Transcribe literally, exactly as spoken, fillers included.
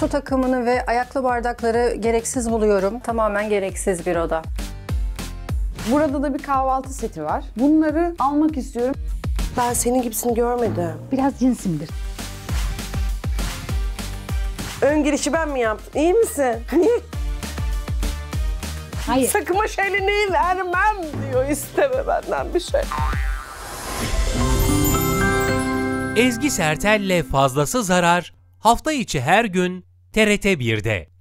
su takımını ve ayaklı bardakları gereksiz buluyorum. Tamamen gereksiz bir oda. Burada da bir kahvaltı seti var. Bunları almak istiyorum. Ben senin gibisini görmedim. Biraz cinsimdir. Ön girişi ben mi yaptım? İyi misin? Niye? Hayır. Sakıma şeylerini vermem diyor. İsteme benden bir şey. Ezgi Sertel'le Fazlası Zarar hafta içi her gün T R T bir'de.